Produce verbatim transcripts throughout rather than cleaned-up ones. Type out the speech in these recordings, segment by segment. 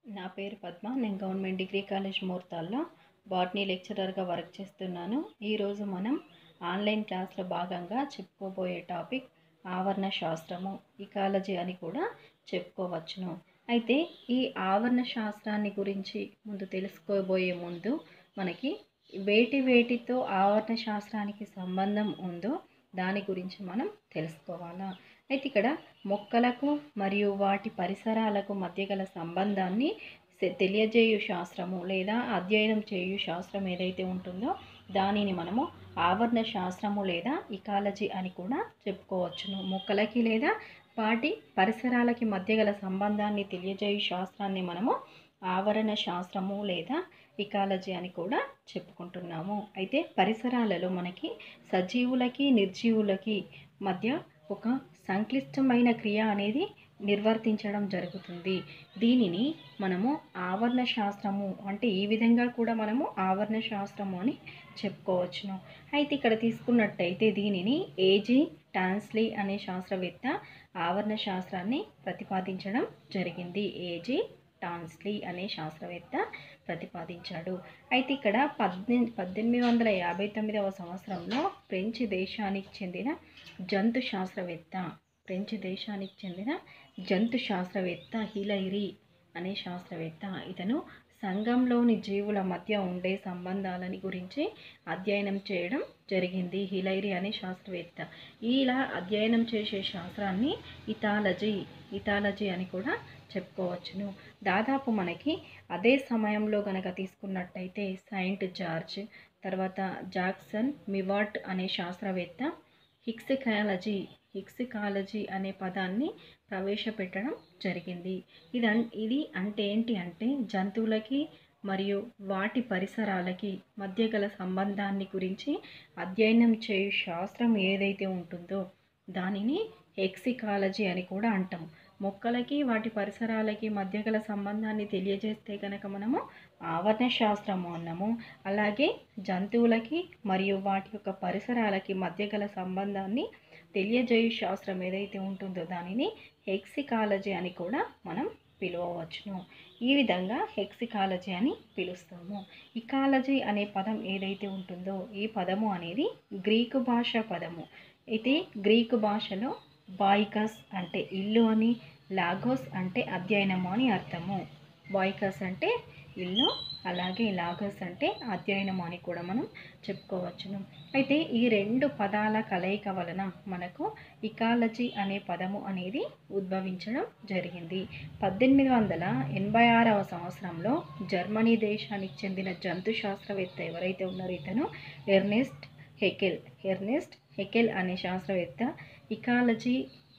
నా పేరు పద్మ. నేను గవర్నమెంట్ డిగ్రీ కాలేజ్ ముహూర్తాల్లో బాటనీ లెక్చరర్గా వర్క్ చేస్తున్నాను. ఈరోజు మనం ఆన్లైన్ క్లాస్లో భాగంగా చెప్పుకోబోయే టాపిక్ ఆవరణ శాస్త్రము, ఇకాలజీ అని కూడా చెప్పుకోవచ్చును. అయితే ఈ ఆవరణ శాస్త్రాన్ని గురించి ముందు తెలుసుకోబోయే ముందు మనకి వేటి వేటితో ఆవరణ శాస్త్రానికి సంబంధం ఉందో దాని గురించి మనం తెలుసుకోవాలా. అయితే ఇక్కడ మొక్కలకు మరియు వాటి పరిసరాలకు మధ్య గల సంబంధాన్ని తెలియజేయు శాస్త్రము లేదా అధ్యయనం చేయు శాస్త్రం ఏదైతే ఉంటుందో దానిని మనము ఆవరణ శాస్త్రము లేదా ఇకాలజీ అని కూడా చెప్పుకోవచ్చును. మొక్కలకి లేదా వాటి పరిసరాలకి మధ్య గల సంబంధాన్ని తెలియజేయు శాస్త్రాన్ని మనము ఆవరణ శాస్త్రము లేదా ఇకాలజీ అని కూడా చెప్పుకుంటున్నాము. అయితే పరిసరాలలో మనకి సజీవులకి నిర్జీవులకి మధ్య ఒక సంక్లిష్టమైన క్రియ అనేది నిర్వర్తించడం జరుగుతుంది. దీనిని మనము ఆవరణ శాస్త్రము అంటే ఈ విధంగా కూడా మనము ఆవరణ శాస్త్రము అని చెప్పుకోవచ్చును. అయితే ఇక్కడ తీసుకున్నట్టయితే దీనిని ఏజీ టాన్స్లీ అనే శాస్త్రవేత్త ఆవరణ శాస్త్రాన్ని ప్రతిపాదించడం జరిగింది. ఏజీ టాన్స్లీ అనే శాస్త్రవేత్త ప్రతిపాదించాడు. అయితే ఇక్కడ పద్దెనిమిది పద్దెనిమిది వందల యాభై తొమ్మిదవ సంవత్సరంలో ఫ్రెంచ్ దేశానికి చెందిన జంతు శాస్త్రవేత్త ఫ్రెంచ్ దేశానికి చెందిన జంతు శాస్త్రవేత్త హిలైరీ అనే శాస్త్రవేత్త ఇతను సంఘంలోని జీవుల మధ్య ఉండే సంబంధాలని గురించి అధ్యయనం చేయడం జరిగింది. హిలైరీ అనే శాస్త్రవేత్త ఇలా అధ్యయనం చేసే శాస్త్రాన్ని ఇథాలజీ ఇథాలజీ అని కూడా చెప్పుకోవచ్చును. దాదాపు మనకి అదే సమయంలో గనక తీసుకున్నట్టయితే సెయింట్ జార్జ్, తర్వాత జాక్సన్ మివాట్ అనే శాస్త్రవేత్త హిక్సికాలజీ హిక్సికాలజీ అనే పదాన్ని ప్రవేశపెట్టడం జరిగింది. ఇది ఇది అంటే ఏంటి అంటే జంతువులకి మరియు వాటి పరిసరాలకి మధ్య గల సంబంధాన్ని గురించి అధ్యయనం చేయు శాస్త్రం ఏదైతే ఉంటుందో దానిని హెక్సికాలజీ అని కూడా అంటాం. మొక్కలకి వాటి పరిసరాలకి మధ్య గల సంబంధాన్ని తెలియజేస్తే కనుక మనము ఆవరణ శాస్త్రము అన్నాము. అలాగే జంతువులకి మరియు వాటి యొక్క పరిసరాలకి మధ్య గల సంబంధాన్ని తెలియజేయు శాస్త్రం ఏదైతే ఉంటుందో దానిని హెక్సికాలజీ అని కూడా మనం పిలువవచ్చును. ఈ విధంగా హెక్సికాలజీ అని పిలుస్తాము. ఇకాలజీ అనే పదం ఏదైతే ఉంటుందో ఈ పదము అనేది గ్రీకు భాష పదము. అయితే గ్రీకు భాషలో బాయికస్ అంటే ఇల్లు అని, లాగోస్ అంటే అధ్యయనము అని అర్థము. బాయికస్ అంటే ఇల్లు, అలాగే లాగోస్ అంటే అధ్యయనము అని కూడా మనం చెప్పుకోవచ్చును. అయితే ఈ రెండు పదాల కలయిక వలన మనకు ఇకాలజీ అనే పదము అనేది ఉద్భవించడం జరిగింది. పద్దెనిమిది వందల ఎనభై ఆరవ సంవత్సరంలో జర్మనీ దేశానికి చెందిన జంతు శాస్త్రవేత్త ఎవరైతే ఉన్నారో ఇతను ఎర్నెస్ట్ హెకెల్ ఎర్నెస్ట్ హెకెల్ అనే శాస్త్రవేత్త ఇకాలజీ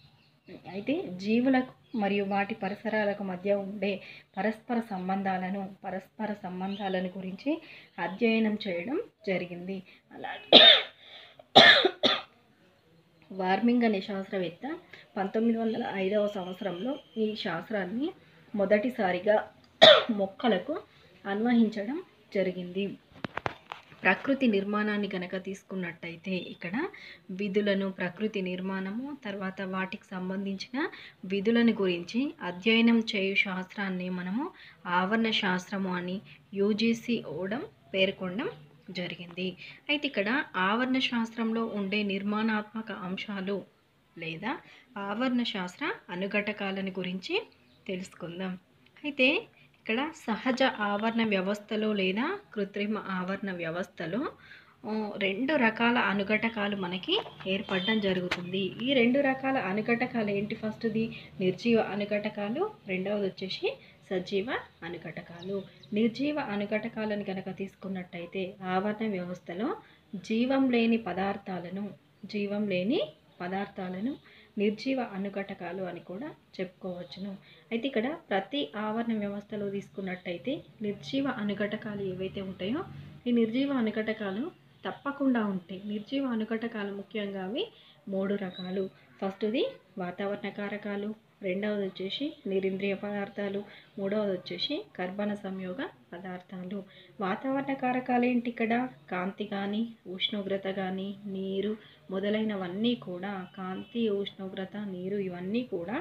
అయితే జీవులకు మరియు వాటి పరిసరాలకు మధ్య ఉండే పరస్పర సంబంధాలను పరస్పర సంబంధాలను గురించి అధ్యయనం చేయడం జరిగింది. అలాగే వార్మింగ్ అనే శాస్త్రవేత్త పంతొమ్మిది వందల ఐదవ సంవత్సరంలో ఈ శాస్త్రాన్ని మొదటిసారిగా మొక్కలకు అన్వయించడం జరిగింది. ప్రకృతి నిర్మాణాన్ని కనుక తీసుకున్నట్టయితే ఇక్కడ విధులను ప్రకృతి నిర్మాణము తర్వాత వాటికి సంబంధించిన విధులను గురించి అధ్యయనం చేయు శాస్త్రాన్ని మనము ఆవరణ శాస్త్రము అని యూజీసీ ఓడం పేర్కొనడం జరిగింది. అయితే ఇక్కడ ఆవరణ శాస్త్రంలో ఉండే నిర్మాణాత్మక అంశాలు లేదా ఆవరణ శాస్త్ర అనుఘటకాలను గురించి తెలుసుకుందాం. అయితే ఇక్కడ సహజ ఆవరణ వ్యవస్థలో లేదా కృత్రిమ ఆవరణ వ్యవస్థలో రెండు రకాల అనుఘటకాలు మనకి ఏర్పడడం జరుగుతుంది. ఈ రెండు రకాల అనుఘటకాలు ఏంటి? ఫస్ట్ది నిర్జీవ అనుఘటకాలు, రెండవది వచ్చేసి సజీవ అనుఘటకాలు. నిర్జీవ అనుఘటకాలను కనుక తీసుకున్నట్టయితే ఆవరణ వ్యవస్థలో జీవం లేని పదార్థాలను జీవం లేని పదార్థాలను నిర్జీవ అనుఘటకాలు అని కూడా చెప్పుకోవచ్చును. అయితే ఇక్కడ ప్రతి ఆవరణ వ్యవస్థలో తీసుకున్నట్టయితే నిర్జీవ అనుఘటకాలు ఏవైతే ఉంటాయో ఈ నిర్జీవ అనుఘటకాలు తప్పకుండా ఉంటాయి. నిర్జీవ అనుఘటకాలు ముఖ్యంగా అవి మూడు రకాలు. ఫస్ట్ది వాతావరణ కారకాలు, రెండవది వచ్చేసి నిరింద్రియ పదార్థాలు, మూడవది వచ్చేసి కర్బన సంయోగ పదార్థాలు. వాతావరణ కారకాలు ఏంటి? ఇక్కడ కాంతి కానీ ఉష్ణోగ్రత కానీ నీరు మొదలైనవన్నీ కూడా కాంతి ఉష్ణోగ్రత నీరు ఇవన్నీ కూడా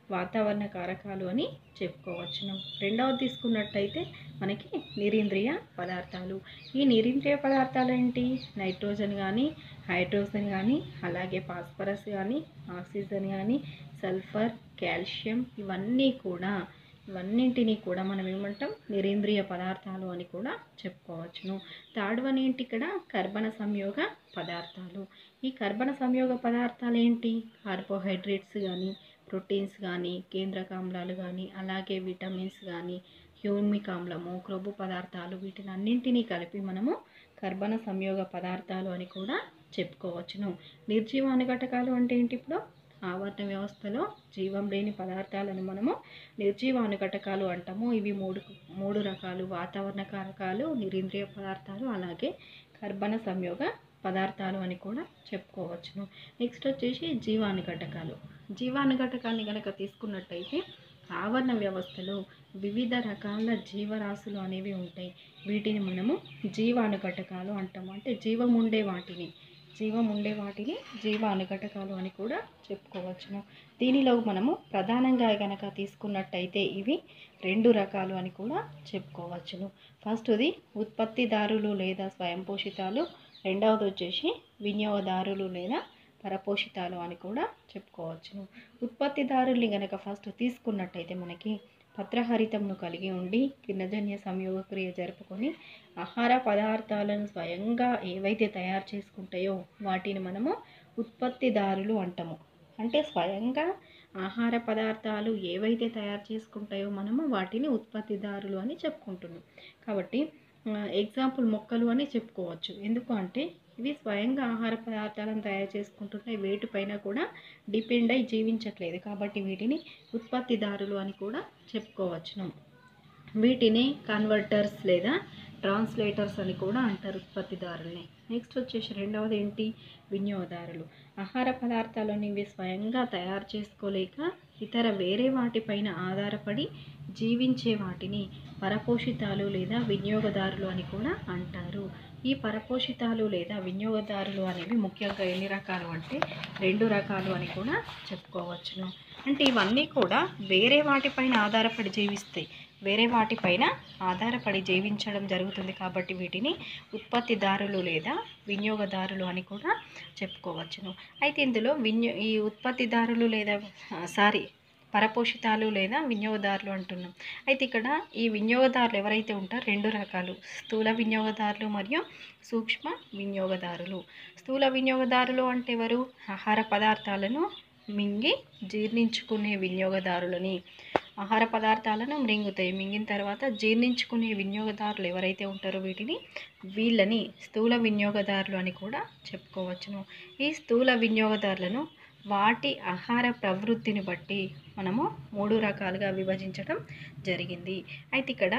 వాతావరణ కారకాలు అని చెప్పుకోవచ్చును. రెండవది తీసుకున్నట్టయితే మనకి నిరింద్రియ పదార్థాలు. ఈ నిరింద్రియ పదార్థాలు ఏంటి? నైట్రోజన్ కానీ, హైడ్రోజన్ కానీ, అలాగే ఫాస్ఫరస్ కానీ, ఆక్సిజన్ కానీ, సల్ఫర్, కాల్షియం ఇవన్నీ కూడా ఇవన్నింటినీ కూడా మనం ఏమంటాం? నిరింద్రియ పదార్థాలు అని కూడా చెప్పుకోవచ్చును. థర్డ్ వన్ ఏంటి? ఇక్కడ కర్బన సంయోగ పదార్థాలు. ఈ కర్బన సంయోగ పదార్థాలు ఏంటి? కార్బోహైడ్రేట్స్ కానీ, ప్రోటీన్స్ కానీ, కేంద్రక ఆమ్లాలు కానీ, అలాగే విటమిన్స్ కానీ, హ్యూమిక్ ఆమ్లము, క్రొవ్వు పదార్థాలు వీటిని అన్నింటినీ కలిపి మనము కర్బన సంయోగ పదార్థాలు అని కూడా చెప్పుకోవచ్చును. నిర్జీవ అనుఘటకాలు అంటే ఏంటి? ఇప్పుడు ఆవర్తన వ్యవస్థలో జీవం లేని పదార్థాలను మనము నిర్జీవ అనుఘటకాలు అంటాము. ఇవి మూడు మూడు రకాలు: వాతావరణ కారకాలు, నిరింద్రియ పదార్థాలు, అలాగే కర్బన సంయోగ పదార్థాలు అని కూడా చెప్పుకోవచ్చును. నెక్స్ట్ వచ్చేసి జీవానుఘటకాలు. జీవానుఘటకాన్ని కనుక తీసుకున్నట్టయితే ఆవరణ వ్యవస్థలో వివిధ రకాల జీవరాశులు అనేవి ఉంటాయి. వీటిని మనము జీవానుఘటకాలు అంటాము. అంటే జీవం ఉండే వాటిని జీవం ఉండే వాటిని జీవ అనుఘటకాలు అని కూడా చెప్పుకోవచ్చును. దీనిలో మనము ప్రధానంగా కనుక తీసుకున్నట్టయితే ఇవి రెండు రకాలు అని కూడా చెప్పుకోవచ్చును. ఫస్ట్ది ఉత్పత్తిదారులు లేదా స్వయం పోషితాలు, రెండవది వచ్చేసి వినియోగదారులు లేదా పరపోషితాలు అని కూడా చెప్పుకోవచ్చును. ఉత్పత్తిదారుల్ని కనుక ఫస్ట్ తీసుకున్నట్టయితే మనకి పత్రహరితంను కలిగి ఉండి కిరణజన్య సంయోగక్రియ జరుపుకొని ఆహార పదార్థాలను స్వయంగా ఏవైతే తయారు చేసుకుంటాయో వాటిని మనము ఉత్పత్తిదారులు అంటాము. అంటే స్వయంగా ఆహార పదార్థాలు ఏవైతే తయారు చేసుకుంటాయో మనము వాటిని ఉత్పత్తిదారులు అని చెప్పుకుంటున్నాం. కాబట్టి ఎగ్జాంపుల్ మొక్కలు అని చెప్పుకోవచ్చు. ఎందుకు అంటే ఇవి స్వయంగా ఆహార పదార్థాలను తయారు చేసుకుంటున్నాయి, వేటిపైన కూడా డిపెండ్ అయి జీవించట్లేదు. కాబట్టి వీటిని ఉత్పత్తిదారులు అని కూడా చెప్పుకోవచ్చును. వీటిని కన్వర్టర్స్ లేదా ట్రాన్స్లేటర్స్ అని కూడా అంటారు, ఉత్పత్తిదారుల్ని. నెక్స్ట్ వచ్చేసి రెండవది ఏంటి? వినియోగదారులు. ఆహార పదార్థాలను ఇవి స్వయంగా తయారు చేసుకోలేక ఇతర వేరే వాటిపైన ఆధారపడి జీవించే వాటిని పరపోషితాలు లేదా వినియోగదారులు అని కూడా అంటారు. ఈ పరపోషితాలు లేదా వినియోగదారులు అనేవి ముఖ్యంగా ఎన్ని రకాలు అంటే రెండు రకాలు అని కూడా చెప్పుకోవచ్చును. అంటే ఇవన్నీ కూడా వేరే వాటిపైన ఆధారపడి జీవిస్తాయి, వేరే వాటిపైన ఆధారపడి జీవించడం జరుగుతుంది. కాబట్టి వీటిని ఉత్పత్తిదారులు లేదా వినియోగదారులు అని కూడా చెప్పుకోవచ్చును. అయితే ఇందులో వినియో ఈ ఉత్పత్తిదారులు లేదా సారీ పరపోషితాలు లేదా వినియోగదారులు అంటున్నాం. అయితే ఇక్కడ ఈ వినియోగదారులు ఎవరైతే ఉంటారో రెండు రకాలు: స్థూల వినియోగదారులు మరియు సూక్ష్మ వినియోగదారులు. స్థూల వినియోగదారులు అంటే ఎవరు? ఆహార పదార్థాలను మింగి జీర్ణించుకునే వినియోగదారులని. ఆహార పదార్థాలను మృంగుతాయి, మింగిన తర్వాత జీర్ణించుకునే వినియోగదారులు ఎవరైతే ఉంటారో వీటిని వీళ్ళని స్థూల వినియోగదారులు అని కూడా చెప్పుకోవచ్చును. ఈ స్థూల వినియోగదారులను వాటి ఆహార ప్రవృత్తిని బట్టి మనము మూడు రకాలుగా విభజించడం జరిగింది. అయితే ఇక్కడ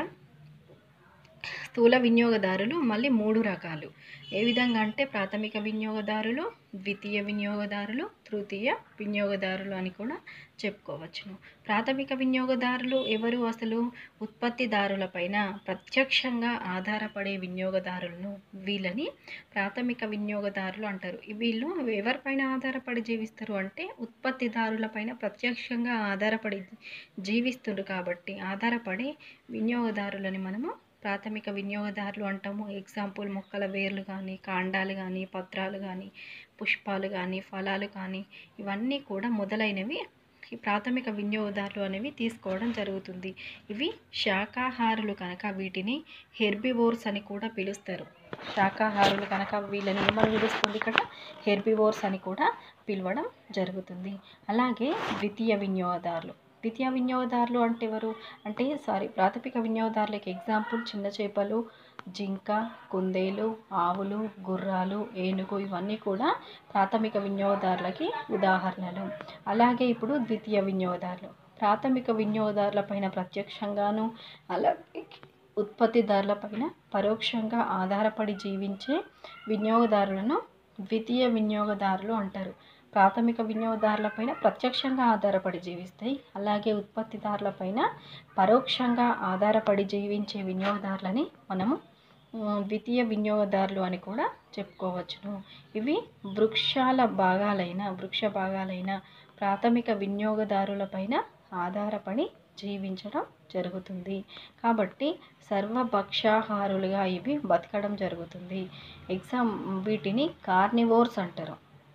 స్థూల వినియోగదారులు మళ్ళీ మూడు రకాలు. ఏ విధంగా అంటే ప్రాథమిక వినియోగదారులు, ద్వితీయ వినియోగదారులు, తృతీయ వినియోగదారులు అని కూడా చెప్పుకోవచ్చును. ప్రాథమిక వినియోగదారులు ఎవరు? అసలు ఉత్పత్తిదారులపైన ప్రత్యక్షంగా ఆధారపడే వినియోగదారులను వీళ్ళని ప్రాథమిక వినియోగదారులు అంటారు. వీళ్ళు ఎవరిపైన ఆధారపడి జీవిస్తారు అంటే ఉత్పత్తిదారులపైన ప్రత్యక్షంగా ఆధారపడి జీవిస్తున్నారు. కాబట్టి ఆధారపడే వినియోగదారులని మనము ప్రాథమిక వినియోగదారులు అంటాము. ఎగ్జాంపుల్ మొక్కల వేర్లు కానీ, కాండాలు కానీ, పత్రాలు కానీ, పుష్పాలు కానీ, ఫలాలు కానీ ఇవన్నీ కూడా మొదలైనవి ఈ ప్రాథమిక వినియోగదారులు అనేవి తీసుకోవడం జరుగుతుంది. ఇవి శాకాహారులు కనుక వీటిని హెర్బివోర్స్ అని కూడా పిలుస్తారు. శాకాహారులు కనుక వీళ్ళని ఏమని పిలుస్తుంది? ఇక్కడ హెర్బివోర్స్ అని కూడా పిలవడం జరుగుతుంది. అలాగే ద్వితీయ వినియోగదారులు. ద్వితీయ వినియోగదారులు అంటే ఎవరు అంటే సారీ ప్రాథమిక వినియోగదారులకి ఎగ్జాంపుల్ చిన్న చేపలు, జింక, కుందేలు, ఆవులు, గుర్రాలు, ఏనుగు ఇవన్నీ కూడా ప్రాథమిక వినియోగదారులకి ఉదాహరణలు. అలాగే ఇప్పుడు ద్వితీయ వినియోగదారులు ప్రాథమిక వినియోగదారులపైన ప్రత్యక్షంగాను అలాగే ఉత్పత్తిదారులపైన పరోక్షంగా ఆధారపడి జీవించే వినియోగదారులను ద్వితీయ వినియోగదారులు అంటారు. ప్రాథమిక వినియోగదారులపైన ప్రత్యక్షంగా ఆధారపడి జీవిస్తాయి, అలాగే ఉత్పత్తిదారులపైన పరోక్షంగా ఆధారపడి జీవించే వినియోగదారులని మనము ద్వితీయ వినియోగదారులు అని కూడా చెప్పుకోవచ్చును. ఇవి వృక్షాల భాగాలైన వృక్ష భాగాలైన ప్రాథమిక వినియోగదారులపైన ఆధారపడి జీవించడం జరుగుతుంది. కాబట్టి సర్వభక్షాహారులుగా ఇవి బతకడం జరుగుతుంది. ఎగ్జామ్ వీటిని కార్నివోర్స్ అంటారు.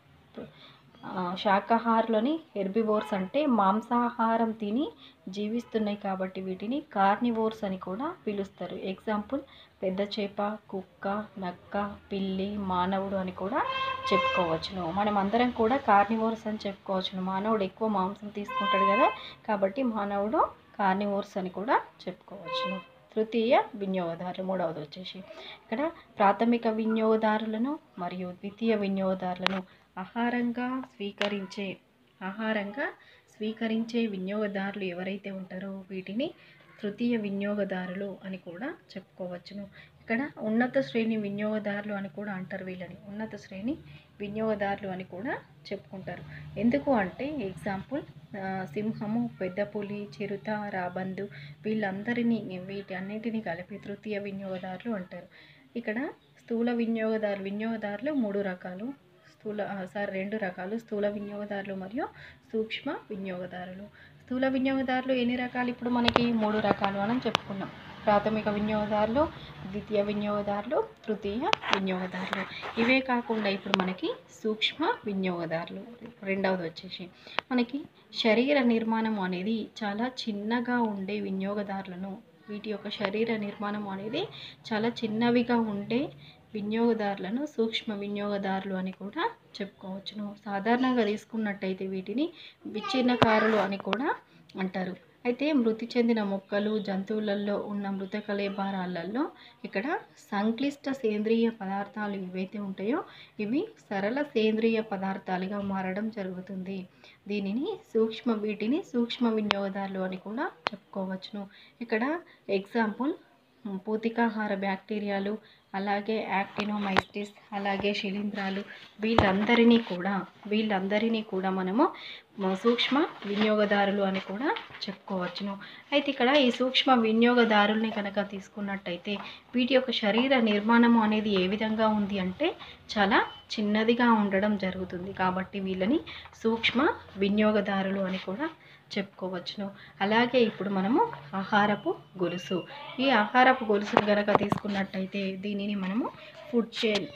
శాకాహారులని హెర్బివోర్స్ అంటే మాంసాహారం తిని జీవిస్తున్నాయి కాబట్టి వీటిని కార్నివోర్స్ అని కూడా పిలుస్తారు. ఎగ్జాంపుల్ పెద్ద చేప, కుక్క, నక్క, పిల్లి, మానవుడు అని కూడా చెప్పుకోవచ్చును. మనం అందరం కూడా కార్నివోర్స్ అని చెప్పుకోవచ్చును. మానవుడు ఎక్కువ మాంసం తీసుకుంటాడు కదా, కాబట్టి మానవుడు కార్నివోర్స్ అని కూడా చెప్పుకోవచ్చును. తృతీయ వినియోగదారులు మూడవది వచ్చేసి ఇక్కడ ప్రాథమిక వినియోగదారులను మరియు ద్వితీయ వినియోగదారులను ఆహారంగా స్వీకరించే ఆహారంగా స్వీకరించే వినియోగదారులు ఎవరైతే ఉంటారో వీటిని తృతీయ వినియోగదారులు అని కూడా చెప్పుకోవచ్చును. ఇక్కడ ఉన్నత శ్రేణి వినియోగదారులు అని కూడా అంటారు. వీళ్ళని ఉన్నత శ్రేణి వినియోగదారులు అని కూడా చెప్పుకుంటారు. ఎందుకు అంటే ఎగ్జాంపుల్ సింహము, పెద్ద పులి, చిరుత, రాబందు వీళ్ళందరినీ వీటి అన్నింటినీ కలిపి తృతీయ వినియోగదారులు అంటారు. ఇక్కడ స్థూల వినియోగదారు వినియోగదారులు మూడు రకాలు స్థూల సార్ రెండు రకాలు స్థూల వినియోగదారులు మరియు సూక్ష్మ వినియోగదారులు. స్థూల వినియోగదారులు ఎన్ని రకాలు? ఇప్పుడు మనకి మూడు రకాలు అని చెప్పుకున్నాం. ప్రాథమిక వినియోగదారులు, ద్వితీయ వినియోగదారులు, తృతీయ వినియోగదారులు. ఇవే కాకుండా ఇప్పుడు మనకి సూక్ష్మ వినియోగదారులు రెండవది వచ్చేసి మనకి శరీర నిర్మాణం అనేది చాలా చిన్నగా ఉండే వినియోగదారులను వీటి యొక్క శరీర నిర్మాణం అనేది చాలా చిన్నవిగా ఉండే వినియోగదారులను సూక్ష్మ వినియోగదారులు అని కూడా చెప్పుకోవచ్చును. సాధారణంగా తీసుకున్నట్టయితే వీటిని విచ్ఛిన్నకారులు అని కూడా అంటారు. అయితే మృతి చెందిన మొక్కలు, జంతువులలో ఉన్న మృత కళేబరాలలో ఇక్కడ సంక్లిష్ట సేంద్రియ పదార్థాలు ఏవైతే ఉంటాయో ఇవి సరళ సేంద్రియ పదార్థాలుగా మారడం జరుగుతుంది. దీనిని సూక్ష్మ వీటిని సూక్ష్మ వినియోగదారులు అని కూడా చెప్పుకోవచ్చును. ఇక్కడ ఎగ్జాంపుల్ పూతికాహార బ్యాక్టీరియాలు, అలాగే యాక్టినోమైసిస్, అలాగే శిలీంధ్రాలు వీళ్ళందరినీ కూడా వీళ్ళందరినీ కూడా మనము సూక్ష్మ వినియోగదారులు అని కూడా చెప్పుకోవచ్చును. అయితే ఇక్కడ ఈ సూక్ష్మ వినియోగదారుల్ని కనుక తీసుకున్నట్టయితే వీటి యొక్క శరీర నిర్మాణము అనేది ఏ విధంగా ఉంది అంటే చాలా చిన్నదిగా ఉండడం జరుగుతుంది. కాబట్టి వీళ్ళని సూక్ష్మ వినియోగదారులు అని కూడా చెప్పుకోవచ్చును. అలాగే ఇప్పుడు మనము ఆహారపు గొలుసు ఈ ఆహారపు గొలుసును కనుక తీసుకున్నట్టయితే దీనిని మనము ఫుడ్ చైన్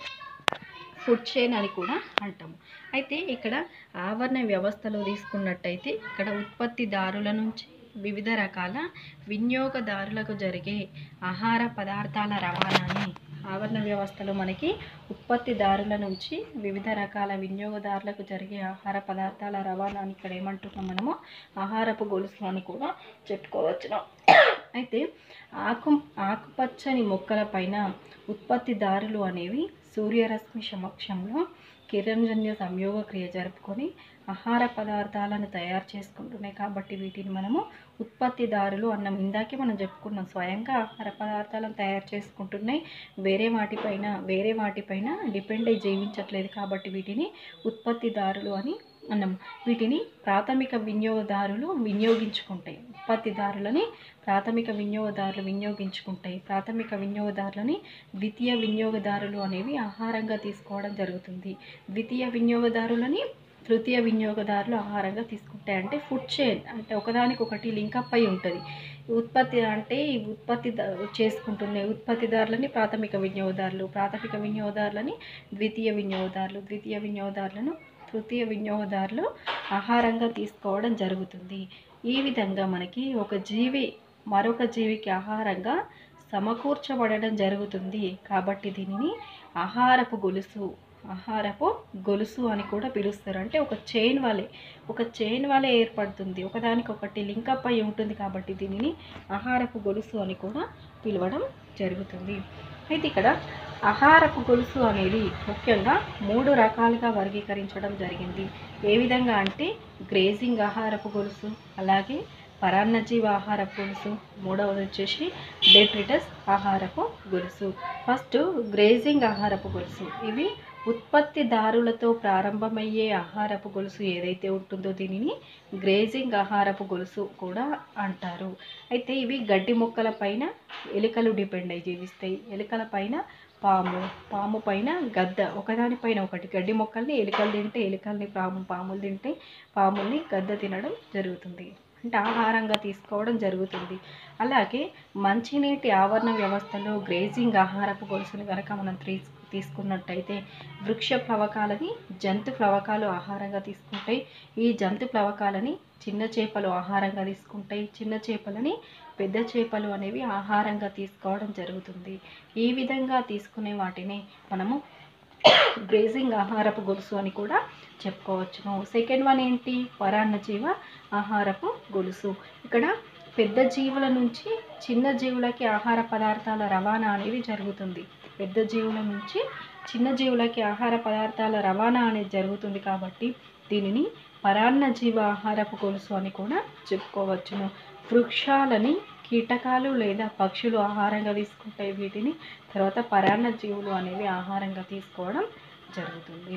ఫుడ్ చైన్ అని కూడా అంటాము. అయితే ఇక్కడ ఆవరణ వ్యవస్థలో తీసుకున్నట్టయితే ఇక్కడ ఉత్పత్తిదారుల నుంచి వివిధ రకాల వినియోగదారులకు జరిగే ఆహార పదార్థాల రవాణాని ఆవరణ వ్యవస్థలో మనకి ఉత్పత్తిదారుల నుంచి వివిధ రకాల వినియోగదారులకు జరిగే ఆహార పదార్థాల రవాణాని ఇక్కడ ఏమంటున్నాం మనము ఆహారపు గొలుసు అని కూడా చెప్పుకోవచ్చును. అయితే ఆకు ఆకుపచ్చని మొక్కల పైన ఉత్పత్తిదారులు అనేవి సూర్యరశ్మి సమక్షంలో కిరణజన్య సంయోగ క్రియ జరుపుకొని ఆహార పదార్థాలను తయారు చేసుకుంటున్నాయి. కాబట్టి వీటిని మనము ఉత్పత్తిదారులు అన్నం. ఇందాకే మనం చెప్పుకున్నాం, స్వయంగా ఆహార పదార్థాలను తయారు చేసుకుంటున్నాయి, వేరే వాటిపైన వేరే వాటిపైన డిపెండ్ అయి జీవించట్లేదు. కాబట్టి వీటిని ఉత్పత్తిదారులు అని అన్నాము. వీటిని ప్రాథమిక వినియోగదారులు వినియోగించుకుంటాయి. ఉత్పత్తిదారులని ప్రాథమిక వినియోగదారులు వినియోగించుకుంటాయి. ప్రాథమిక వినియోగదారులని ద్వితీయ వినియోగదారులు అనేవి ఆహారంగా తీసుకోవడం జరుగుతుంది. ద్వితీయ వినియోగదారులని తృతీయ వినియోగదారులు ఆహారంగా తీసుకుంటాయి. అంటే ఫుడ్ చైన్ అంటే ఒకదానికి ఒకటి లింకప్ అయి ఉంటుంది. ఉత్పత్తి అంటే ఈ ఉత్పత్తి చేసుకుంటున్నాయి ఉత్పత్తిదారులని ప్రాథమిక వినియోగదారులు, ప్రాథమిక వినియోగదారులని ద్వితీయ వినియోగదారులు, ద్వితీయ వినియోగదారులను తృతీయ వినియోగదారులు ఆహారంగా తీసుకోవడం జరుగుతుంది. ఈ విధంగా మనకి ఒక జీవి మరొక జీవికి ఆహారంగా సమకూర్చబడడం జరుగుతుంది. కాబట్టి దీనిని ఆహారపు గొలుసు ఆహారపు గొలుసు అని కూడా పిలుస్తారు. అంటే ఒక చైన్ వలె ఒక చైన్ వలె ఏర్పడుతుంది, ఒకదానికొకటి లింకప్ అయి ఉంటుంది. కాబట్టి దీనిని ఆహారపు గొలుసు అని కూడా పిలవడం జరుగుతుంది. అయితే ఇక్కడ ఆహారపు గొలుసు అనేది ముఖ్యంగా మూడు రకాలుగా వర్గీకరించడం జరిగింది. ఏ విధంగా అంటే గ్రేజింగ్ ఆహారపు గొలుసు, అలాగే పరాన్నజీవ ఆహారపు గొలుసు, మూడవది వచ్చేసి డెట్రిటస్ ఆహారపు గొలుసు. ఫస్ట్ గ్రేజింగ్ ఆహారపు గొలుసు. ఇవి ఉత్పత్తిదారులతో ప్రారంభమయ్యే ఆహారపు గొలుసు ఏదైతే ఉంటుందో దీనిని గ్రేజింగ్ ఆహారపు గొలుసు కూడా అంటారు. అయితే ఇవి గడ్డి మొక్కల పైన ఎలుకలు డిపెండ్ అయి జీవిస్తాయి. ఎలుకల పైన పాము, పాము పైన గద్ద, ఒకదానిపైన ఒకటి గడ్డి మొక్కల్ని ఎలుకలు తింటే ఎలుకల్ని పాము, పాములు తింటే పాముల్ని గద్ద తినడం జరుగుతుంది. అంటే ఆహారంగా తీసుకోవడం జరుగుతుంది. అలాగే మంచినీటి ఆవరణ వ్యవస్థలో గ్రేజింగ్ ఆహారపు గొలుసును కనుక మనం తీసు తీసుకున్నట్టయితే వృక్ష ప్లవకాలని జంతు ప్లవకాలు ఆహారంగా తీసుకుంటాయి. ఈ జంతు ప్లవకాలని చిన్న చేపలు ఆహారంగా తీసుకుంటాయి. చిన్న చేపలని పెద్ద చేపలు అనేవి ఆహారంగా తీసుకోవడం జరుగుతుంది. ఈ విధంగా తీసుకునే వాటిని మనము గ్రేజింగ్ ఆహారపు గొలుసు అని కూడా చెప్పుకోవచ్చును. సెకండ్ వన్ ఏంటి? పరాన్నజీవ ఆహారపు గొలుసు. ఇక్కడ పెద్ద జీవుల నుంచి చిన్న జీవులకి ఆహార పదార్థాల రవాణా అనేది జరుగుతుంది. పెద్ద జీవుల నుంచి చిన్న జీవులకి ఆహార పదార్థాల రవాణా అనేది జరుగుతుంది కాబట్టి దీనిని పరాన్నజీవ ఆహారపు గొలుసు అని కూడా చెప్పుకోవచ్చును. వృక్షాలని కీటకాలు లేదా పక్షులు ఆహారంగా తీసుకుంటాయి వీటిని. తర్వాత పరాన్నజీవులు అనేవి ఆహారంగా తీసుకోవడం జరుగుతుంది.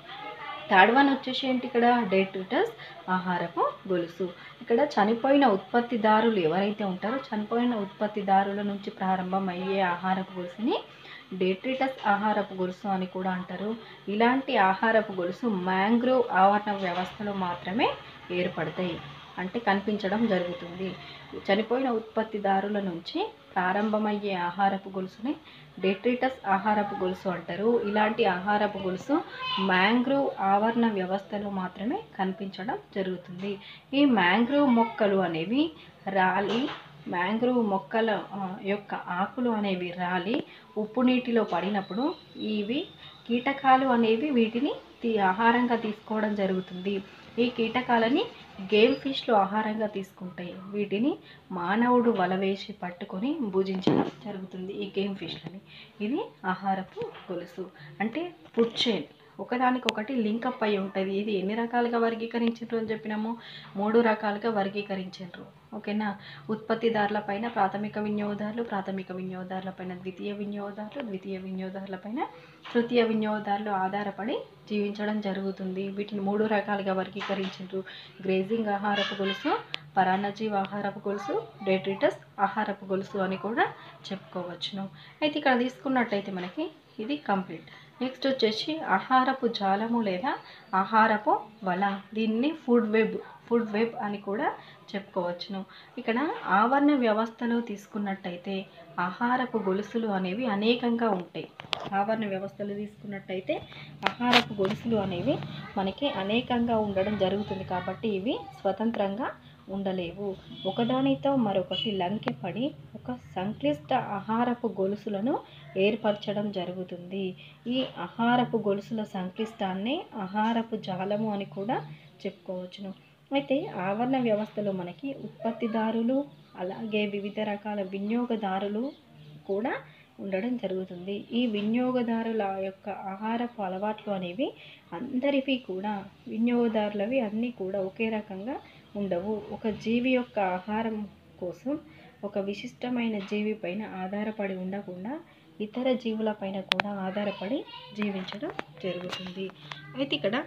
థర్డ్ వన్ వచ్చేసి ఏంటి? ఇక్కడ డెట్రిటస్ ఆహారపు గొలుసు. ఇక్కడ చనిపోయిన ఉత్పత్తిదారులు ఎవరైతే ఉంటారో చనిపోయిన ఉత్పత్తిదారుల నుంచి ప్రారంభం అయ్యే ఆహారపు గొలుసుని డెట్రిటస్ ఆహారపు గొలుసు అని కూడా అంటారు. ఇలాంటి ఆహారపు గొలుసు మ్యాంగ్రోవ్ ఆవరణ వ్యవస్థలో మాత్రమే ఏర్పడతాయి, అంటే కనిపించడం జరుగుతుంది. చనిపోయిన ఉత్పత్తిదారుల నుంచి ప్రారంభమయ్యే ఆహారపు గొలుసుని డెట్రిటస్ ఆహారపు గొలుసు అంటారు. ఇలాంటి ఆహారపు గొలుసు మ్యాంగ్రోవ్ ఆవరణ వ్యవస్థలో మాత్రమే కనిపించడం జరుగుతుంది. ఈ మ్యాంగ్రోవ్ మొక్కలు అనేవి రాలి మ్యాంగ్రోవ్ మొక్కల యొక్క ఆకులు అనేవి రాలి ఉప్పు నీటిలో పడినప్పుడు ఇవి కీటకాలు అనేవి వీటిని ఆహారంగా తీసుకోవడం జరుగుతుంది. ఈ కీటకాలని గేమ్ ఫిష్లు ఆహారంగా తీసుకుంటాయి. వీటిని మానవుడు వలవేసి పట్టుకొని భుజించడం జరుగుతుంది ఈ గేమ్ ఫిష్లని. ఇది ఆహారపు గొలుసు, అంటే ఫుడ్ చైన్ ఒకదానికొకటి లింకప్ అయి ఉంటుంది. ఇది ఎన్ని రకాలుగా వర్గీకరించారు అని చెప్పినాము? మూడు రకాలుగా వర్గీకరించారు. ఓకేనా? ఉత్పత్తిదారుల పైన ప్రాథమిక వినియోగదారులు, ప్రాథమిక వినియోగదారుల పైన ద్వితీయ వినియోగదారులు, ద్వితీయ వినియోగదారుల పైన తృతీయ వినియోగదారులు ఆధారపడి జీవించడం జరుగుతుంది. వీటిని మూడు రకాలుగా వర్గీకరించారు. గ్రేజింగ్ ఆహారపు గొలుసు, పరాన్నజీవ ఆహారపు గొలుసు, డెట్రిటస్ ఆహారపు గొలుసు అని కూడా చెప్పుకోవచ్చును. అయితే ఇక్కడ తీసుకున్నట్టయితే మనకి ఇది కంప్లీట్. నెక్స్ట్ వచ్చేసి ఆహారపు జాలము లేదా ఆహారపు వల. దీన్ని ఫుడ్ వెబ్ ఫుడ్ వెబ్ అని కూడా చెప్పుకోవచ్చును. ఇక్కడ ఆవరణ వ్యవస్థలో తీసుకున్నట్టయితే ఆహారపు గొలుసులు అనేవి అనేకంగా ఉంటాయి. ఆవరణ వ్యవస్థలో తీసుకున్నట్టయితే ఆహారపు గొలుసులు అనేవి మనకి అనేకంగా ఉండడం జరుగుతుంది కాబట్టి ఇవి స్వతంత్రంగా ఉండలేవు. ఒకదానితో మరొకటి లంకెపడి ఒక సంక్లిష్ట ఆహారపు గొలుసులను ఏర్పరచడం జరుగుతుంది. ఈ ఆహారపు గొలుసుల సంక్లిష్టాన్ని ఆహారపు జాలము అని కూడా చెప్పుకోవచ్చును. అయితే ఆవరణ వ్యవస్థలో మనకి ఉత్పత్తిదారులు అలాగే వివిధ రకాల వినియోగదారులు కూడా ఉండడం జరుగుతుంది. ఈ వినియోగదారుల యొక్క ఆహారపు అలవాట్లు అనేవి అందరివి కూడా వినియోగదారులవి అన్నీ కూడా ఒకే రకంగా ఉండవు. ఒక జీవి యొక్క ఆహారం కోసం ఒక విశిష్టమైన జీవి పైన ఆధారపడి ఉండకుండా ఇతర జీవులపైన కూడా ఆధారపడి జీవించడం జరుగుతుంది. అయితే ఇక్కడ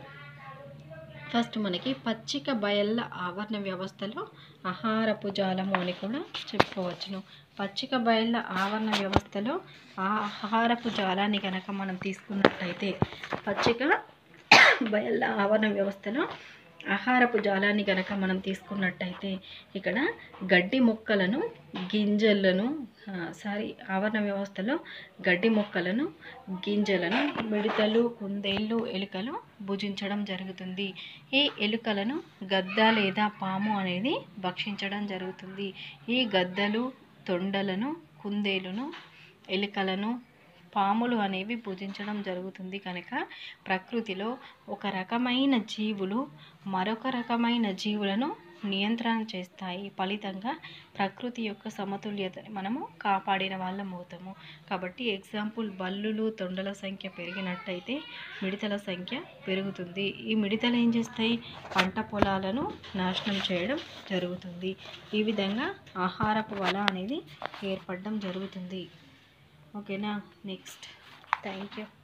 ఫస్ట్ మనకి పచ్చిక బయళ్ళ ఆవరణ వ్యవస్థలో ఆహారపు జాలము అని కూడా చెప్పుకోవచ్చును. పచ్చిక బయళ్ళ ఆవరణ వ్యవస్థలో ఆహారపు జాలాన్ని కనుక మనం తీసుకున్నట్టయితే పచ్చిక బయళ్ళ ఆవరణ వ్యవస్థలో ఆహారపు జాలాన్ని కనుక మనం తీసుకున్నట్టయితే ఇక్కడ గడ్డి మొక్కలను గింజలను సారీ ఆవరణ వ్యవస్థలో గడ్డి మొక్కలను గింజలను మిడతలు, కుందేళ్ళు, ఎలుకలు భుజించడం జరుగుతుంది. ఈ ఎలుకలను గద్ద లేదా పాము అనేది భక్షించడం జరుగుతుంది. ఈ గద్దలు, తొండలను, కుందేలును, ఎలుకలను, పాములు అనేవి పూజించడం జరుగుతుంది. కనుక ప్రకృతిలో ఒక రకమైన జీవులు మరొక రకమైన జీవులను నియంత్రణ చేస్తాయి. ఫలితంగా ప్రకృతి యొక్క సమతుల్యతని మనము కాపాడిన వాళ్ళం అవుతాము. కాబట్టి ఎగ్జాంపుల్ బల్లులు, తొండల సంఖ్య పెరిగినట్టయితే మిడతల సంఖ్య పెరుగుతుంది. ఈ మిడతలు ఏం చేస్తాయి? పంట పొలాలను నాశనం చేయడం జరుగుతుంది. ఈ విధంగా ఆహారపు వల అనేది ఏర్పడడం జరుగుతుంది. ఓకేనా? Next thank you.